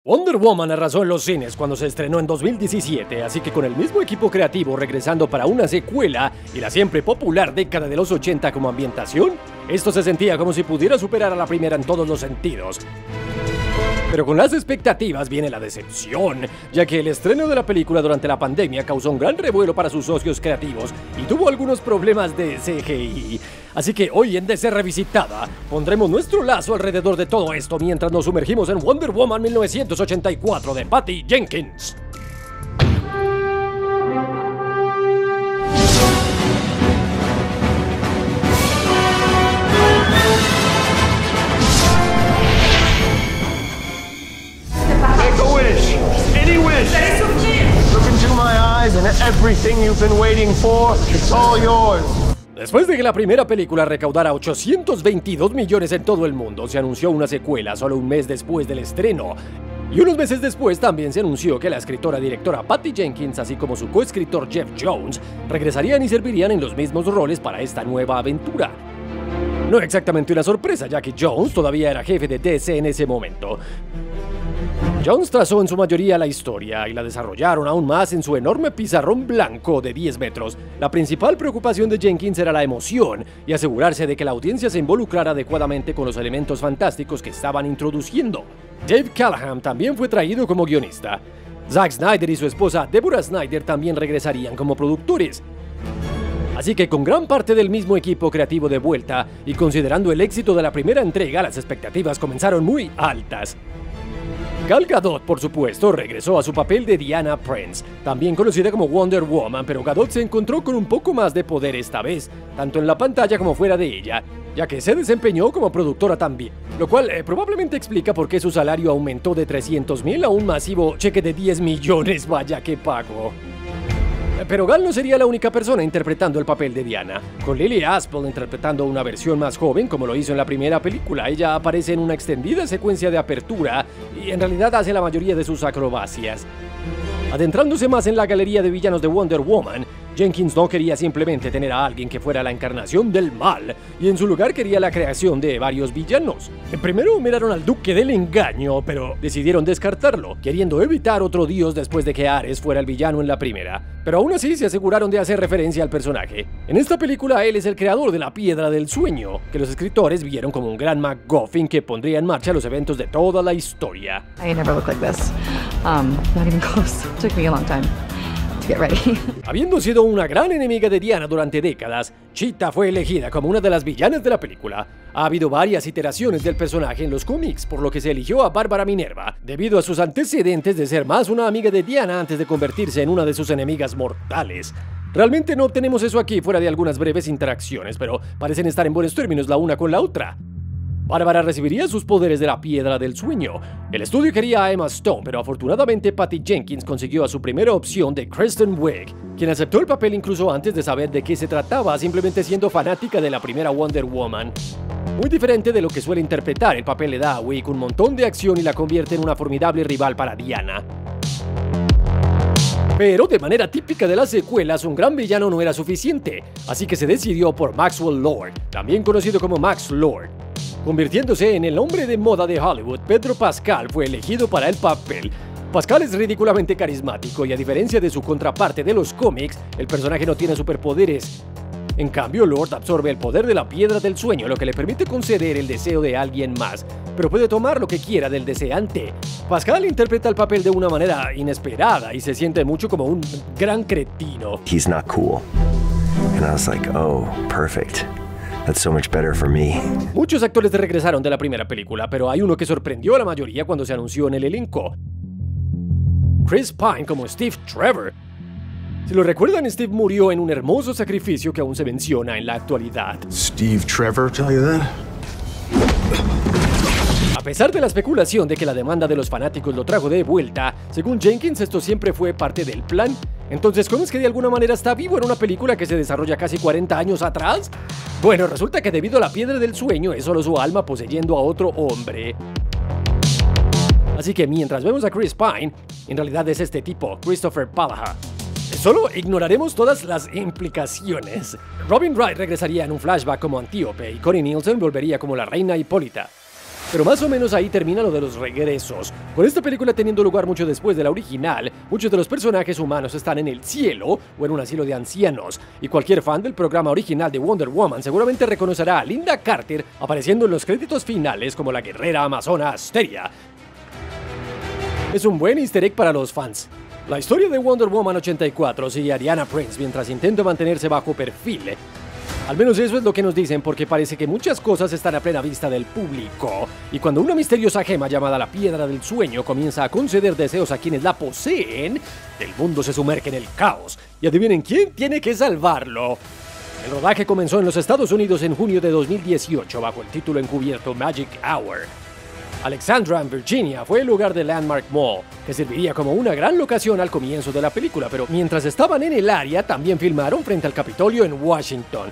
Wonder Woman arrasó en los cines cuando se estrenó en 2017, así que con el mismo equipo creativo regresando para una secuela y la siempre popular década de los 80 como ambientación, esto se sentía como si pudiera superar a la primera en todos los sentidos. Pero con las expectativas viene la decepción, ya que el estreno de la película durante la pandemia causó un gran revuelo para sus socios creativos y tuvo algunos problemas de CGI. Así que hoy en DC Revisitada pondremos nuestro lazo alrededor de todo esto mientras nos sumergimos en Wonder Woman 1984 de Patty Jenkins. And everything you've been waiting for, it's all yours. Después de que la primera película recaudara 822 millones en todo el mundo, se anunció una secuela solo un mes después del estreno. Y unos meses después también se anunció que la escritora-directora Patty Jenkins, así como su coescritor Jeff Jones, regresarían y servirían en los mismos roles para esta nueva aventura. No exactamente una sorpresa, ya que Jones todavía era jefe de DC en ese momento. Jones trazó en su mayoría la historia y la desarrollaron aún más en su enorme pizarrón blanco de 10 metros. La principal preocupación de Jenkins era la emoción y asegurarse de que la audiencia se involucrara adecuadamente con los elementos fantásticos que estaban introduciendo. Dave Callaham también fue traído como guionista. Zack Snyder y su esposa Deborah Snyder también regresarían como productores. Así que con gran parte del mismo equipo creativo de vuelta y considerando el éxito de la primera entrega, las expectativas comenzaron muy altas. Gal Gadot, por supuesto, regresó a su papel de Diana Prince, también conocida como Wonder Woman, pero Gadot se encontró con un poco más de poder esta vez, tanto en la pantalla como fuera de ella, ya que se desempeñó como productora también, lo cual probablemente explica por qué su salario aumentó de 300,000 a un masivo cheque de 10 millones, vaya que pago. Pero Gal no sería la única persona interpretando el papel de Diana, con Lily Aspel interpretando una versión más joven como lo hizo en la primera película. Ella aparece en una extendida secuencia de apertura y en realidad hace la mayoría de sus acrobacias. Adentrándose más en la galería de villanos de Wonder Woman, Jenkins no quería simplemente tener a alguien que fuera la encarnación del mal, y en su lugar quería la creación de varios villanos. Primero miraron al Duque del Engaño, pero decidieron descartarlo, queriendo evitar otro dios después de que Ares fuera el villano en la primera. Pero aún así se aseguraron de hacer referencia al personaje. En esta película él es el creador de la Piedra del Sueño, que los escritores vieron como un gran MacGuffin que pondría en marcha los eventos de toda la historia. I never looked like this. Not even close. It took me a long time. Get ready. Habiendo sido una gran enemiga de Diana durante décadas, Cheetah fue elegida como una de las villanas de la película. Ha habido varias iteraciones del personaje en los cómics, por lo que se eligió a Bárbara Minerva, debido a sus antecedentes de ser más una amiga de Diana antes de convertirse en una de sus enemigas mortales. Realmente no tenemos eso aquí fuera de algunas breves interacciones, pero parecen estar en buenos términos la una con la otra. Bárbara recibiría sus poderes de la Piedra del Sueño. El estudio quería a Emma Stone, pero afortunadamente Patty Jenkins consiguió a su primera opción de Kristen Wiig, quien aceptó el papel incluso antes de saber de qué se trataba, simplemente siendo fanática de la primera Wonder Woman. Muy diferente de lo que suele interpretar, el papel le da a Wiig un montón de acción y la convierte en una formidable rival para Diana. Pero de manera típica de las secuelas, un gran villano no era suficiente, así que se decidió por Maxwell Lord, también conocido como Max Lord. Convirtiéndose en el hombre de moda de Hollywood, Pedro Pascal fue elegido para el papel. Pascal es ridículamente carismático y a diferencia de su contraparte de los cómics, el personaje no tiene superpoderes. En cambio, Lord absorbe el poder de la Piedra del Sueño, lo que le permite conceder el deseo de alguien más, pero puede tomar lo que quiera del deseante. Pascal interpreta el papel de una manera inesperada y se siente mucho como un gran cretino. He's not cool. And I was like, oh, perfect. That's so much better for me. Muchos actores regresaron de la primera película, pero hay uno que sorprendió a la mayoría cuando se anunció en el elenco. Chris Pine como Steve Trevor. Si lo recuerdan, Steve murió en un hermoso sacrificio que aún se menciona en la actualidad. Steve Trevor tell you that? A pesar de la especulación de que la demanda de los fanáticos lo trajo de vuelta, según Jenkins esto siempre fue parte del plan. Entonces, ¿cómo es que de alguna manera está vivo en una película que se desarrolla casi 40 años atrás? Bueno, resulta que debido a la Piedra del Sueño es solo su alma poseyendo a otro hombre. Así que mientras vemos a Chris Pine, en realidad es este tipo, Christopher Palaha. Solo ignoraremos todas las implicaciones. Robin Wright regresaría en un flashback como Antíope y Connie Nielsen volvería como la reina Hipólita. Pero más o menos ahí termina lo de los regresos. Con esta película teniendo lugar mucho después de la original, muchos de los personajes humanos están en el cielo o en un asilo de ancianos, y cualquier fan del programa original de Wonder Woman seguramente reconocerá a Linda Carter apareciendo en los créditos finales como la guerrera amazona Asteria. Es un buen easter egg para los fans. La historia de Wonder Woman 84 sigue a Diana Prince mientras intenta mantenerse bajo perfil. Al menos eso es lo que nos dicen, porque parece que muchas cosas están a plena vista del público. Y cuando una misteriosa gema llamada la Piedra del Sueño comienza a conceder deseos a quienes la poseen, el mundo se sumerge en el caos. Y adivinen quién tiene que salvarlo. El rodaje comenzó en los Estados Unidos en junio de 2018 bajo el título encubierto Magic Hour. Alexandra, en Virginia, fue el lugar de Landmark Mall, que serviría como una gran locación al comienzo de la película, pero mientras estaban en el área, también filmaron frente al Capitolio en Washington.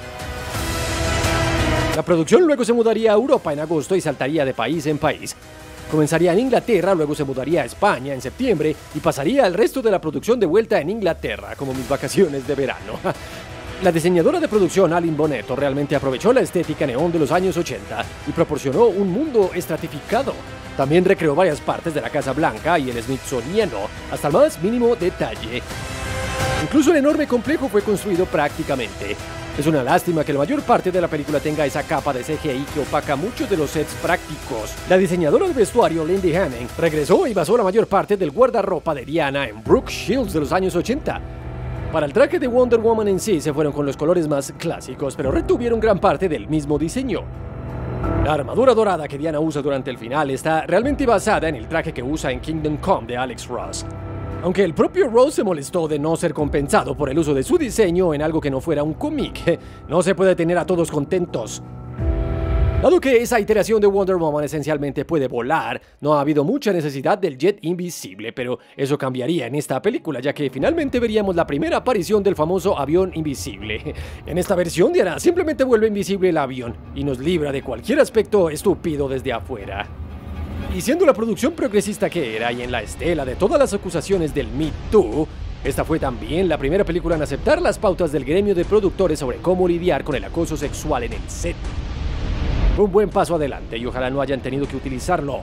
La producción luego se mudaría a Europa en agosto y saltaría de país en país. Comenzaría en Inglaterra, luego se mudaría a España en septiembre y pasaría el resto de la producción de vuelta en Inglaterra, como mis vacaciones de verano. La diseñadora de producción, Aline Bonetto, realmente aprovechó la estética neón de los años 80 y proporcionó un mundo estratificado. También recreó varias partes de la Casa Blanca y el Smithsoniano, hasta el más mínimo detalle. Incluso el enorme complejo fue construido prácticamente. Es una lástima que la mayor parte de la película tenga esa capa de CGI que opaca muchos de los sets prácticos. La diseñadora de vestuario, Lindy Hanning, regresó y basó la mayor parte del guardarropa de Diana en Brooke Shields de los años 80. Para el traje de Wonder Woman en sí se fueron con los colores más clásicos, pero retuvieron gran parte del mismo diseño. La armadura dorada que Diana usa durante el final está realmente basada en el traje que usa en Kingdom Come de Alex Ross. Aunque el propio Ross se molestó de no ser compensado por el uso de su diseño en algo que no fuera un cómic, no se puede tener a todos contentos. Dado que esa iteración de Wonder Woman esencialmente puede volar, no ha habido mucha necesidad del jet invisible, pero eso cambiaría en esta película, ya que finalmente veríamos la primera aparición del famoso avión invisible. En esta versión, Diana simplemente vuelve invisible el avión y nos libra de cualquier aspecto estúpido desde afuera. Y siendo la producción progresista que era y en la estela de todas las acusaciones del Me Too, esta fue también la primera película en aceptar las pautas del gremio de productores sobre cómo lidiar con el acoso sexual en el set. Un buen paso adelante y ojalá no hayan tenido que utilizarlo.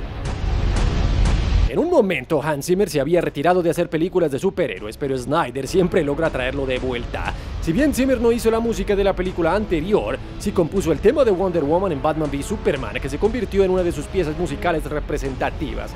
En un momento, Hans Zimmer se había retirado de hacer películas de superhéroes, pero Snyder siempre logra traerlo de vuelta. Si bien Zimmer no hizo la música de la película anterior, sí compuso el tema de Wonder Woman en Batman v Superman, que se convirtió en una de sus piezas musicales representativas.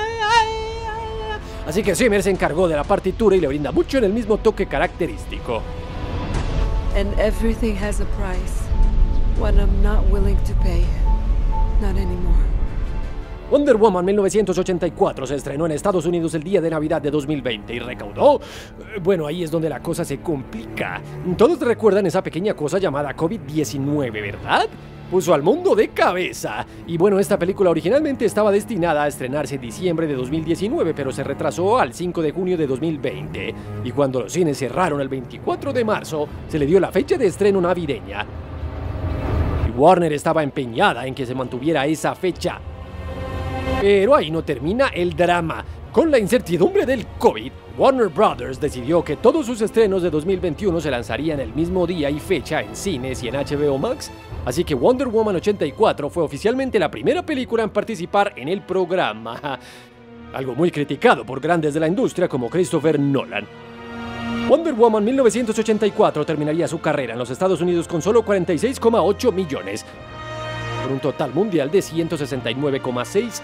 Así que Zimmer se encargó de la partitura y le brinda mucho en el mismo toque característico. And everything has a price. One I'm not willing to pay. Not anymore. Wonder Woman 1984 se estrenó en Estados Unidos el día de Navidad de 2020 y recaudó... Bueno, ahí es donde la cosa se complica. Todos recuerdan esa pequeña cosa llamada COVID-19, ¿verdad? Puso al mundo de cabeza. Y bueno, esta película originalmente estaba destinada a estrenarse en diciembre de 2019, pero se retrasó al 5 de junio de 2020. Y cuando los cines cerraron el 24 de marzo, se le dio la fecha de estreno navideña. Y Warner estaba empeñada en que se mantuviera esa fecha. Pero ahí no termina el drama. Con la incertidumbre del COVID, Warner Brothers decidió que todos sus estrenos de 2021 se lanzarían el mismo día y fecha en cines y en HBO Max. Así que Wonder Woman 84 fue oficialmente la primera película en participar en el programa. Algo muy criticado por grandes de la industria como Christopher Nolan. Wonder Woman 1984 terminaría su carrera en los Estados Unidos con solo 46,8 millones, por un total mundial de 169,6.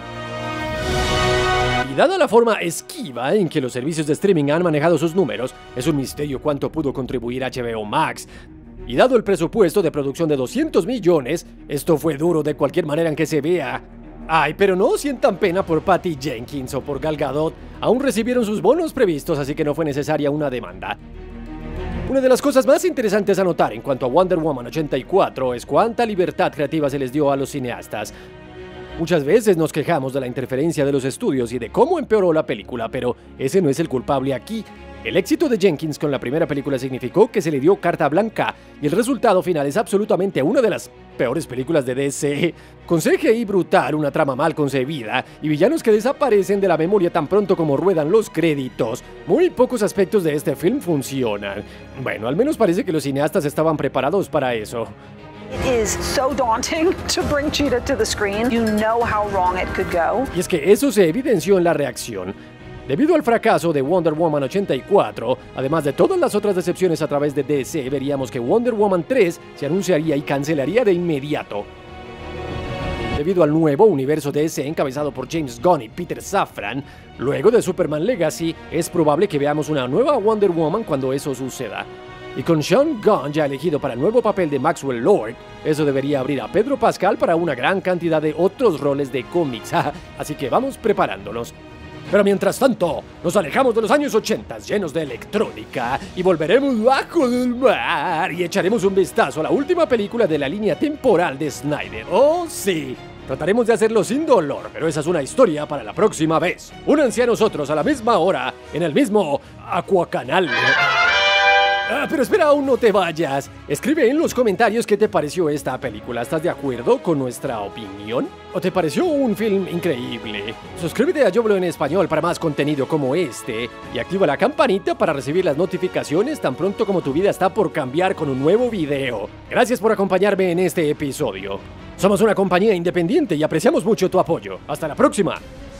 Y dada la forma esquiva en que los servicios de streaming han manejado sus números, es un misterio cuánto pudo contribuir HBO Max. Y dado el presupuesto de producción de 200 millones, esto fue duro de cualquier manera en que se vea. Ay, pero no sientan pena por Patty Jenkins o por Gal Gadot, aún recibieron sus bonos previstos, así que no fue necesaria una demanda. Una de las cosas más interesantes a notar en cuanto a Wonder Woman 84 es cuánta libertad creativa se les dio a los cineastas. Muchas veces nos quejamos de la interferencia de los estudios y de cómo empeoró la película, pero ese no es el culpable aquí. El éxito de Jenkins con la primera película significó que se le dio carta blanca y el resultado final es absolutamente una de las peores películas de DC. Con CGI brutal, una trama mal concebida y villanos que desaparecen de la memoria tan pronto como ruedan los créditos. Muy pocos aspectos de este film funcionan. Bueno, al menos parece que los cineastas estaban preparados para eso. It is so daunting to bring Cheetah to the screen. You know how wrong it could go. Y es que eso se evidenció en la reacción. Debido al fracaso de Wonder Woman 84, además de todas las otras decepciones a través de DC, veríamos que Wonder Woman 3 se anunciaría y cancelaría de inmediato. Debido al nuevo universo DC encabezado por James Gunn y Peter Safran, luego de Superman Legacy, es probable que veamos una nueva Wonder Woman cuando eso suceda. Y con Sean Gunn ya elegido para el nuevo papel de Maxwell Lord, eso debería abrir a Pedro Pascal para una gran cantidad de otros roles de cómics, así que vamos preparándonos. Pero mientras tanto, nos alejamos de los años 80 llenos de electrónica y volveremos bajo del mar y echaremos un vistazo a la última película de la línea temporal de Snyder. ¡Oh, sí! Trataremos de hacerlo sin dolor, pero esa es una historia para la próxima vez. Únanse a nosotros a la misma hora, en el mismo Aquacanal. Pero espera, aún no te vayas. Escribe en los comentarios qué te pareció esta película. ¿Estás de acuerdo con nuestra opinión? ¿O te pareció un film increíble? Suscríbete a Yo Hablo en Español para más contenido como este y activa la campanita para recibir las notificaciones tan pronto como tu vida está por cambiar con un nuevo video. Gracias por acompañarme en este episodio. Somos una compañía independiente y apreciamos mucho tu apoyo. Hasta la próxima.